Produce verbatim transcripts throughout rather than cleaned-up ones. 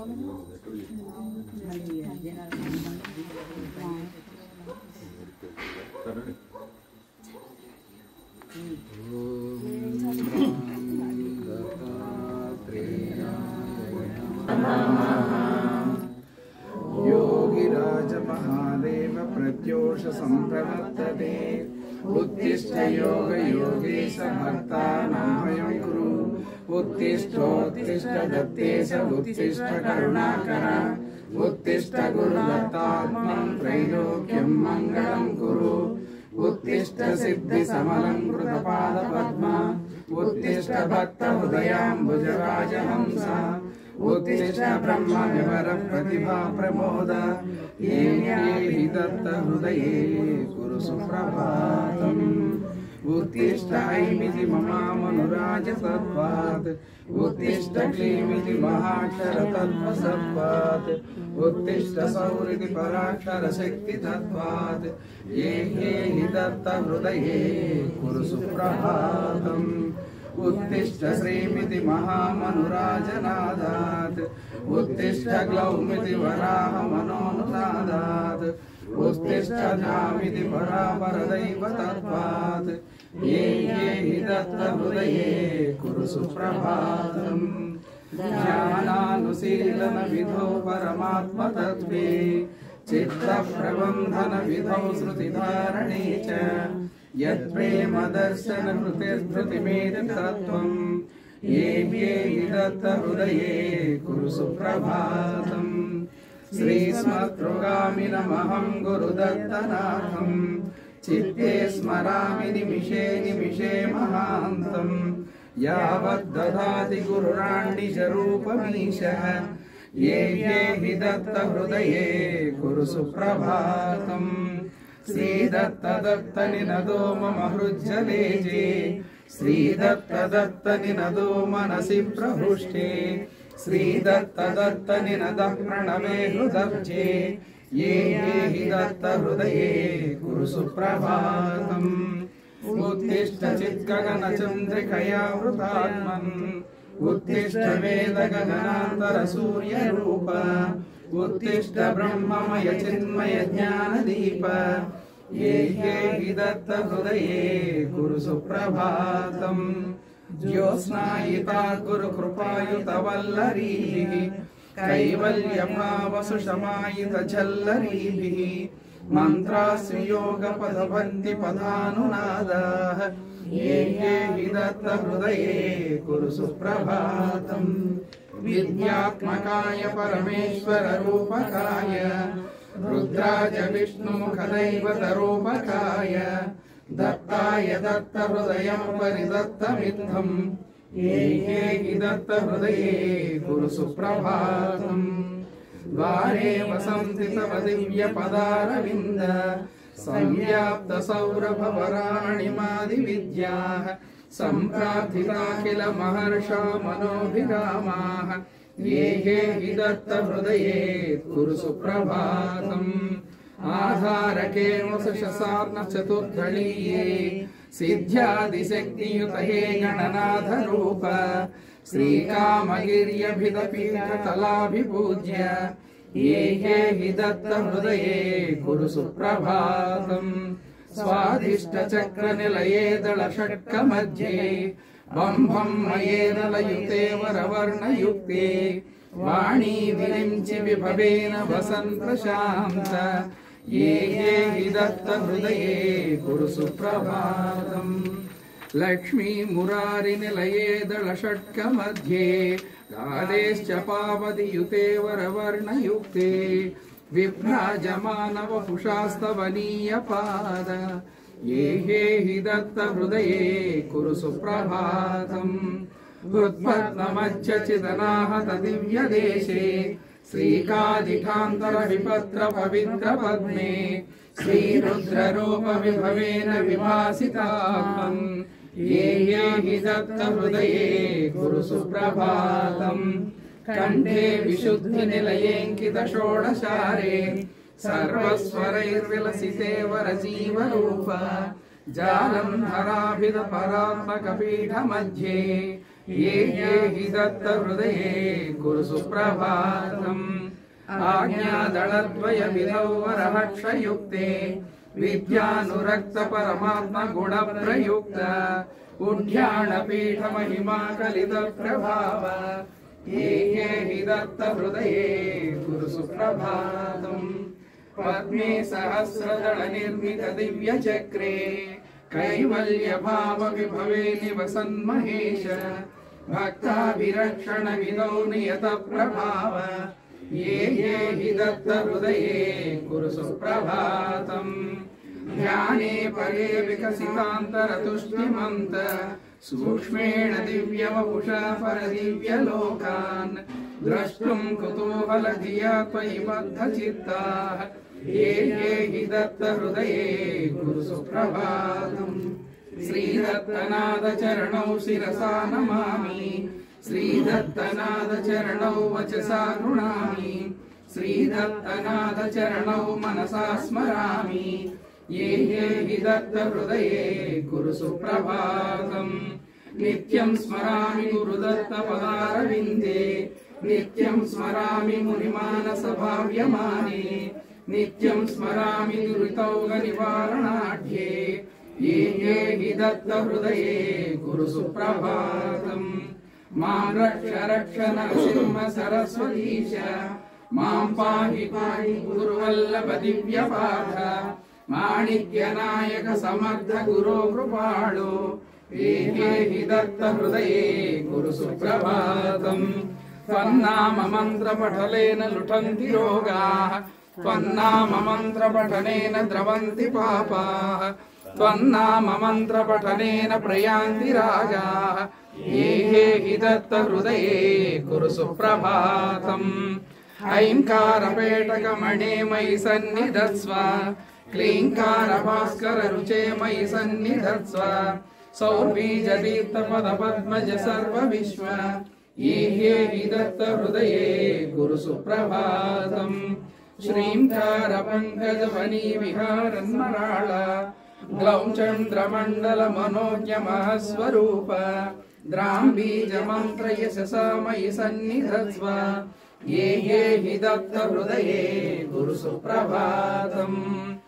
योगिराज महादेव प्रत्योष संप्रवर्तते उत्तिष्ठ योग योगेश भक्तानां कुरु उत्तिष्ठोत्तिष्ठ दत्तेश उत्तिष्ठ करुणाकर उत्तिष्ठ गुरुदत्तात्मं त्रैलोक्यं मंगलं कुरु उत्तिष्ठ सिद्धि समलं कृतपाद पद्म उत्तिष्ठ भक्त हृदयाम्बुजराजहंस उत्तिष्ठ ब्रह्म विवर प्रतिभा प्रमोद ये हि दत्त हृदये कुरु सुप्रभातम् उत्तिष्ठ ऐमिति ममामनुराज तत्त्वात् उत्तिष्ठ क्लीमिति महाक्षर तत्त्वसत्त्वात् उत्तिष्ठ सौरिति पराक्षर शक्ति तत्त्वात् ये हि दत्त हृदये कुरु सुप्रभातम् उत्तिष्ठ श्रीमिति महामनुराजनादात् उत्तिष्ठ ग्लौमिति वराह मनोनुनादात् उत्तिष्ठ धामिति परापरदैव तत्त्वात् ये हि दत्त हृदये कुरु सुप्रभातम् ज्ञानानुशीलन विधौ परमात्म तत्त्वे चित्त प्रबंधन विधौ श्रुतिधारणे च यत्प्रेम दर्शन कृतिर्धृतिमेति तत्त्वं ये हि दत्त हृदये कुरु सुप्रभातम् श्रीस्मत्रुगामिनमहं गुरुदत्तनाथं चित्ते स्मरामि निमिषे निमिषे महान्तं यावद्दधाति गुरुराण्डिजरूपमीशः ये हि दत्त हृदये कुरु सुप्रभातम् श्रीदत्त दत्त निनदो मम हृज्जलेजे श्रीदत्त दत्त निनदो मनसि प्रहृष्टे श्रीदत्त दत्त निनदः प्रणवे हृदब्जे ये हि दत्त हृदये कुरु सुप्रभातम् उत्तिष्ठ चिद्गगनचन्द्रिकया वृतात्मन् उत्तिष्ठ वेदगगनान्तर सूर्यरूप उत्तिष्ठ ब्रह्ममय चिन्मय ज्ञानदीप ये हि दत्त हृदये कुरु सुप्रभातम् ज्योत्स्नायिता गुरु कृपायुत वल्लरीभिः कैवल्यभावसुषमायित झल्लरीभिः मन्त्रास्य योगपदभक्ति पदानुनादाः ये हि दत्त हृदये कुरु सुप्रभातम् विद्यात्मकाय परमेश्वर रूपकाय रुद्राज विष्णुमुखदैवत रूपकाय दत्ताय दत्त हृदयं परिदत्तमित्थं ये हि दत्त हृदये कुरु सुप्रभातम् द्वारे वसन्ति तव दिव्य पदारविन्द संव्याप्त सौरभ वराणिमादि विद्याः सम्प्रार्थिताखिल महर्षा मनोभिरामाः ये हि दत्त हृदये कुरु सुप्रभातम् आधारके वसुषसार्न चतुर्दलीये सिद्ध्यादिशक्तियुत हे गणनाथ रूप श्रीकामगिर्यभिदपीठतलाभिपूज्य ये हि दत्त हृदये कुरु सुप्रभातम् स्वादिष्ट चक्र निलये दल षट्क मध्ये बम बम मये नलयुते वरवर्ण युक्ते वाणी विरिंचि विभवेन वसंत शांत ये हि दत्त हृदये कुरु सुप्रभातम् लक्ष्मी मुरारि निलये दल षट्क मध्ये गादेश्च पावति युते वरवर्ण युक्ते विभ्राजमान वपुषास्तवनीय पाद ये हि दत्त हृदये कुरु सुप्रभातम् हृत्पद्ममच्चिदनाहत दिव्य देशे श्रीकादिकान्तर विपत्र पवित्र पद्मे श्रीरुद्र रूप विभवेन विभासितात्मन् ये हि दत्त हृदये कुरु सुप्रभातम् कंठे विशुद्धि निलयेंकित षोडशारे सर्वस्वरैर्विलसिते वरजीव रूप जालंधराभिध परात्मक पीठ मध्ये ये ये हि दत्तहृदये कुरु सुप्रभातम् आज्ञादलद्वय विधौ वरहक्षयुक्ते विद्यानुरक्त परमात्म गुण प्रयुक्त उड्याणपीठ महिमा कलित प्रभाव ये ये हि दत्तहृदये कुरु सुप्रभातम् पद्मे सहस्रदल निर्मित दिव्य चक्रे कैवल्य भाव विभवे निवसन् महेश भक्ताभिरक्षण विदौ नियत प्रभाव ये ये हि दत्तहृदये कुरु सुप्रभातम् ध्याने परे विकसितान्तरतुष्टिमन्त सूक्ष्मेण दिव्यवपुषा परदिव्यलोकान् द्रष्टुम् कुतूहलधिया त्वयि बद्धचित्ताः ये ये हि दत्तहृदये कुरु सुप्रभातम् श्रीदत्तनाथ चरणौ शिरसा नमामि श्रीदत्तनाथ चरणौ वचसा गृणामि श्रीदत्तनाथ चरणौ मनसा स्मरामि ये ये हि दत्तहृदये कुरु सुप्रभातम् नित्यं स्मरामि गुरुदत्तपदारविन्दे नित्यं स्मरामि मुनिमानसभाव्यमाने नित्यं स्मरामि दुरितौघनिवारणाढ्ये ये ये हि दत्तहृदये कुरु सुप्रभातम् मां रक्ष रक्ष नरसिंह सरस्वतीश मां पाहि पाहि गुरुवल्लभ दिव्यपाद माणिक्यनायक समर्थ गुरो कृपाळो ये ये हि दत्तहृदये कुरु सुप्रभातम् त्वन्नाम मन्त्रपठनेन लुठन्ति रोगाः त्वन्नाम मन्त्रपठनेन द्रवन्ति पापाः त्वन्नाम मन्त्रपठनेन प्रयान्ति रागाः ये ये हि दत्तहृदये कुरु सुप्रभातम् ऐङ्कारपेटकमणे मयि सन्निधत्स्व क्लीङ्कारभास्कर रुचे मयि सन्निधत्स्व सौर्बीजदीप्तपदपद्मज सर्वविश्व ये ये हि दत्तहृदये कुरु सुप्रभातम् श्रीङ्कारपङ्कजवनी विहारन्मराळ ग्लौं चन्द्रमण्डलमनोज्ञमः स्वरूप द्राम्बीजमन्त्र यशसा मयि सन्निधत्स्व ये ये हि दत्तहृदये कुरु सुप्रभातम्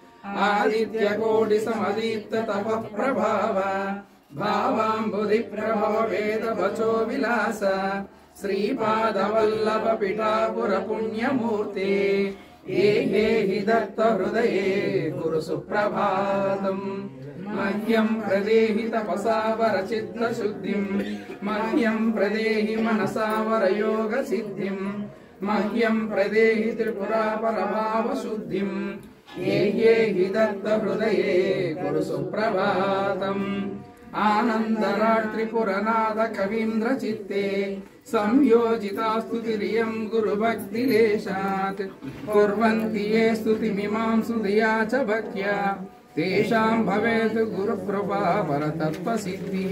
आदित्यकोटिसमदीप्त तपः प्रभाव भावाम्बुधि प्रभव वेदवचो विलास श्रीपादवल्लभ पिठापुर पुण्यमूर्ते ये ये हि दत्तहृदये कुरु सुप्रभातम् मह्यं प्रदेहि तपसा वरचित्तशुद्धिम् मह्यं प्रदेहि मनसा वरयोगसिद्धिम् मह्यं प्रदेहि त्रिपुरा परभावशुद्धिम् ये ये हि दत्तहृदये कुरु सुप्रभातम् आनन्दरात्रिपुरनाथ कवीन्द्र चित्ते संयोजिता स्तुतिरियं गुरुभक्तिलेशात् कुर्वन्ति ये स्तुतिमिमां सुधिया च भक्त्या तेषां भवेत् गुरुकृपा परतत्त्वसिद्धिः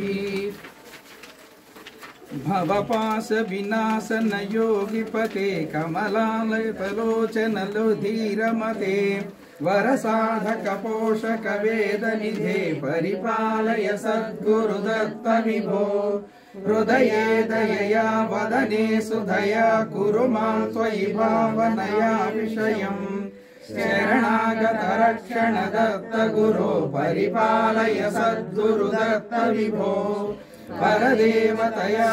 भवपाश विनाशन योगिपते कमलालयतलोचन लुधीरमते वरसाधक पोषक वेदनिधे परिपालय सद्गुरुदत्त विभो हृदये दयया वदने सुधया कुरु मां त्वयि भावनया विषयम् शरणागत रक्षण दत्त गुरो परिपालय सद्गुरुदत्त विभो परदेवतया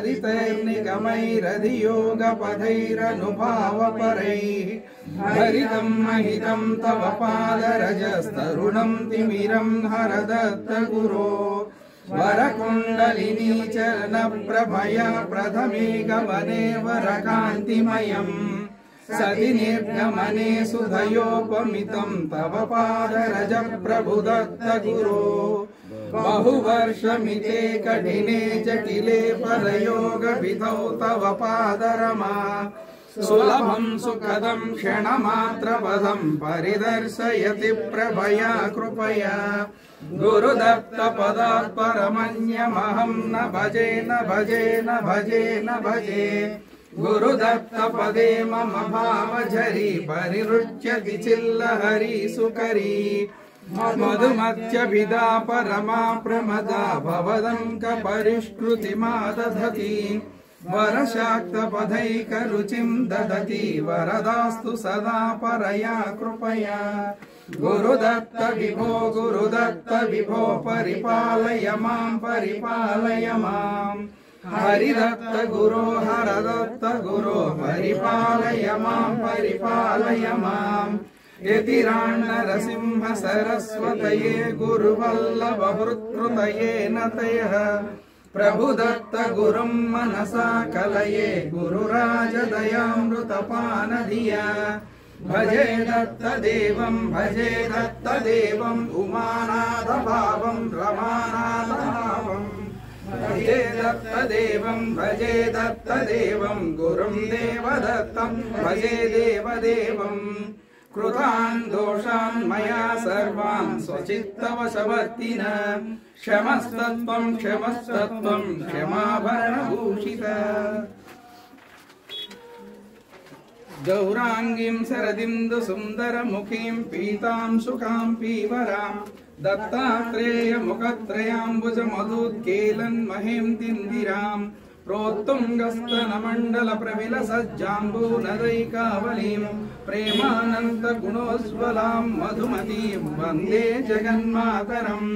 गदितैर्निगमैरधियोगपदैरनुभावपरैः हरितं महितं तव पादरजस्तरुणं तिमिरं हर दत्त गुरो वरकुण्डलिनी चरणप्रभया प्रथमे गमने वरकान्तिमयम् सति निर्गमने सुधयोपमितं तव पादरज प्रभु दत्त गुरो बहुवर्षमिते कठिने जटिले परयोगविधौ तव पादरमा सुलभं सुखदं क्षणमात्रपदं परिदर्शयति प्रभया कृपया गुरुदत्त पदात् परमन्यमहं न भजे न भजे न भजे न भजे गुरुदत्त पदे मम भावझरी परिरुच्यति चिल्लहरी सुकरी मधुमत्यभिधा परमा प्रमदा भवदङ्क परिष्कृतिमादधति वरशाक्तपथैकरुचिं ददति वरदास्तु सदा परया कृपया गुरुदत्त विभो गुरुदत्त विभो परिपालय मां परिपालय मां हरिदत्त गुरो हरदत्त गुरो परिपालय मां परिपालय मां यतिराण्णरसिंह सरस्वतये गुरुवल्लभ हृत्कृतये नतयः प्रभुदत्त गुरुं मनसा कलये गुरुराजदयामृतपानधिया भजे दत्त देवं भजे दत्त देवं उमानाथ भावं रमानाथ भावं भजे दत्त देवं भजे दत्त देवं गुरुं देवदत्तं भजे देवदेवं कृतान् दोषान् मया सर्वान् स्वचित्तवशवर्तिन क्षमस्तत्त्वं क्षमस्तत्त्वं क्षमाभरणभूषित गौरांगीं शरदिन्दु सुन्दरमुखीं पीतां सुखां पीवरां दत्तात्रेयमुखत्रयाम्बुज मधुत्केलन् महेन्दिन्दिरां प्रोत्तुङ्गस्तनमण्डल प्रविलसज्जाम्बूनदैकावलीं प्रेमानन्दगुणोज्ज्वलां मधुमतीं वन्दे जगन्मातरम्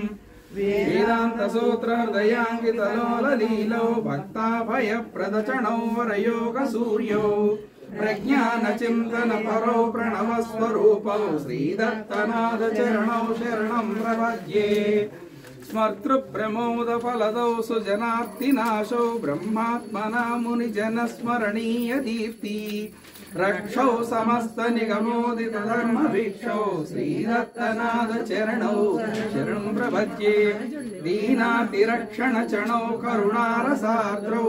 वेदान्तसूत्रहृदयाङ्कितलोललीलौ भक्ताभयप्रदचणौ वरयोगसूर्यौ प्रज्ञानचिन्तनपरौ प्रणवस्वरूपौ श्रीदत्तनाथचरणौ शरणं प्रपद्ये स्मर्तृप्रमोदफलदौ सुजनार्तिनाशौ ब्रह्मात्मना मुनिजनस्मरणीय दीप्ति रक्षौ समस्तनिगमोदितधर्मभिक्षौ श्रीदत्तनाथचरणौ शरणं प्रपद्ये दीनातिरक्षणचरणौ करुणारसार्द्रौ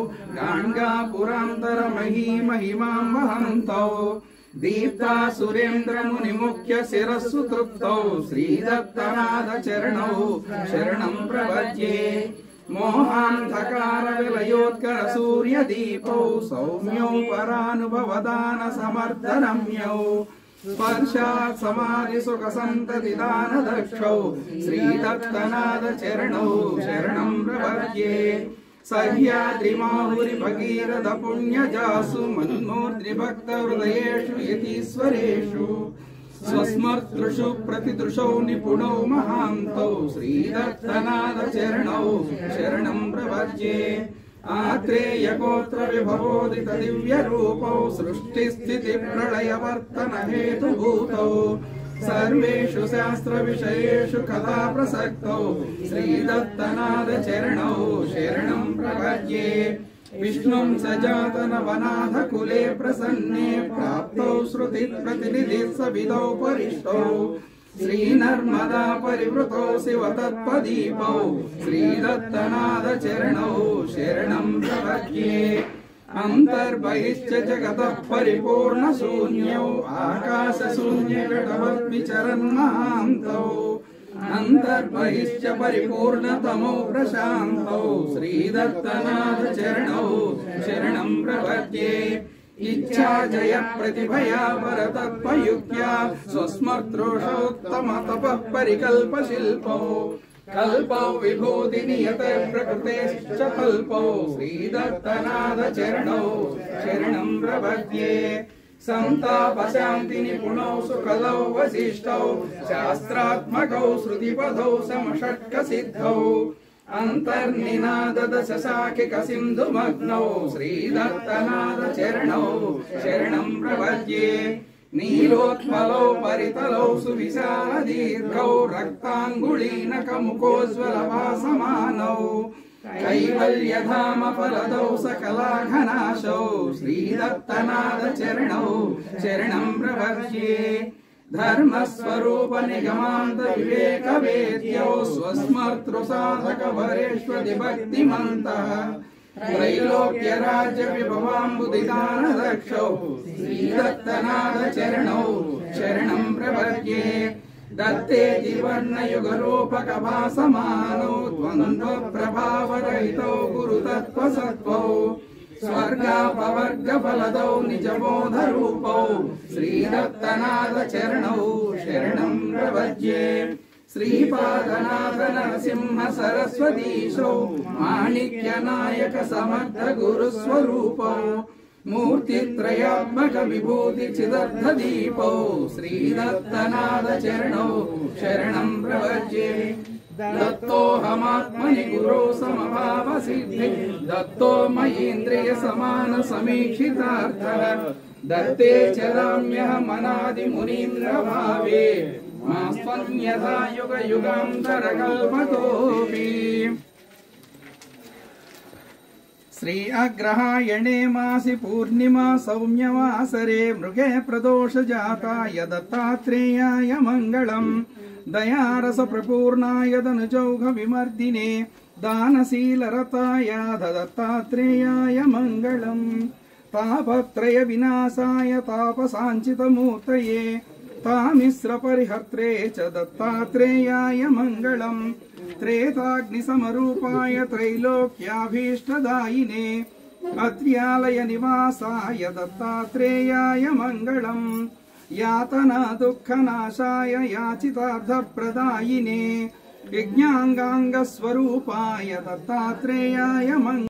गाण्गापुरान्तरमहीमहिमां वहन्तौ दीप्ता सुरेन्द्रमुनिमुख्य शिरस्सु तृप्तौ श्रीदत्तनाथचरणौ शरणं प्रपद्ये मोहान्धकार विलयोत्कर सूर्यदीपौ सौम्यौ परानुभवदान समर्थनम्यौ स्पर्शात् समाधि सुख संततिदान दक्षौ श्रीदत्तनाथचरणौ शरणं प्रपद्ये सह्याद्रिमाहुरि भगीरथ पुण्यजासु मन्मूर्ध्नि भक्त हृदयेषु यतीश्वरेषु स्वस्मर्तृषु प्रतिदृशौ निपुणौ महान्तौ श्रीदत्तनाथचरणौ शरणं प्रपद्ये आत्रेयगोत्र विभवोदित दिव्यरूपौ सृष्टिस्थितिप्रलयवर्तन हेतुभूतौ सर्वेषु शास्त्र विषयेषु कथा प्रसक्तौ श्रीदत्तनाथचरणौ शरणं प्रपद्ये विष्णुं सजातन वनाथ कुले प्रसन्ने प्राप्तौ श्रुति प्रतिनिधि सविदौ परिष्टौ श्रीनर्मदा परिवृतौ शिव तत्पदीपौ श्रीदत्तनाथचरणौ शरणं प्रपद्ये अंतर्बहिश्च जगतः परिपूर्ण शून्यौ आकाश शून्य घटवत् विचरन्महान्तौ अंतर्बहिश्च परिपूर्णतमो प्रशान्तौ श्रीदत्तनाथचरणौ शरणं प्रपद्ये इच्छा जय प्रतिभया परतत्त्वयुक्त्या स्वस्मर्तृषोत्तम तपः परिकल्प शिल्पौ कल्पौ विभूति नियत प्रकृतेश्च कल्पौ श्रीदत्तनाथचरणौ शरणं प्रपद्ये संताप शांति निपुणौ सुकलौ वसिष्ठौ शास्त्रात्मकौ श्रुतिपथौ समषट्क सिद्धौ अंतर्निनाद दश शाखिक सिन्धुमग्नौ श्रीदत्तनाथचरणौ शरणं प्रपद्ये नीलोत्पलौ परितलौ सुविशाल दीर्घौ रक्तांगुलीनकमुखोज्ज्वल भासमानौ कैवल्यधाम फलदौ सकलाघनाशौ श्रीदत्तनाथचरणौ शरणं प्रपद्ये धर्मस्वरूप निगमान्त विवेक वेद्यौ स्वस्मर्तृ साधक वरेष्वति भक्तिमन्तः त्रैलोक्य राज्य विभवाम्बुदिदान दक्षौ श्रीदत्तनाथचरणौ शरणं प्रपद्ये दत्ते दिवर्णयुगरूपक भासमानौ द्वन्द्व प्रभावरहितौ गुरुतत्त्वसत्त्वौ स्वर्गापवर्ग फलदौ निजबोध रूपौ श्रीदत्तनाथचरणौ शरणं प्रपद्ये श्रीपादनाथ नरसिंह सरस्वतीशौ माणिक्यनायक समर्थ गुरुस्वरूपौ मूर्तित्रयात्मक विभूति चिदर्थ दीपौ श्रीदत्तनाथ चरणौ शरणं प्रपद्ये दत्तोऽहमात्मनि गुरो समभाव सिद्धि दत्तो मयीन्द्रिय समान समीक्षितार्थः दत्ते चराम्यहम् अनादि मुनीन्द्र भावे मास्त्वन्यथा युग युगान्तर कल्पतोऽपि श्री अग्रहायणे मासि पूर्णिमा सौम्यवासरे मृगे प्रदोष जाताय दत्तात्रेयाय मङ्गलम् दयारस प्रपूर्णाय धनुजौघ विमर्दिने दानशीलरताय दत्तात्रेयाय मङ्गलम् तापत्रय विनाशाय तापसाञ्चितमूर्तये तामिश्र परिहर्त्रे च दत्तात्रेयाय मङ्गलम् त्रेताग्निसमरूपाय त्रैलोक्याभीष्टदायिने अत्र्यालय निवासाय दत्तात्रेयाय मङ्गलम् यातना दुःखनाशाय याचितार्थप्रदायिने यज्ञाङ्गाङ्गस्वरूपाय दत्तात्रेयाय मङ्गलम्।